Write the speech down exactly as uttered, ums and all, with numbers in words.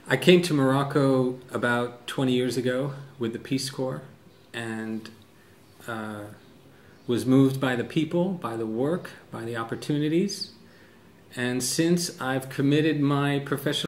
I came to Morocco about twenty years ago with the Peace Corps and uh, was moved by the people, by the work, by the opportunities. And since I've committed my professional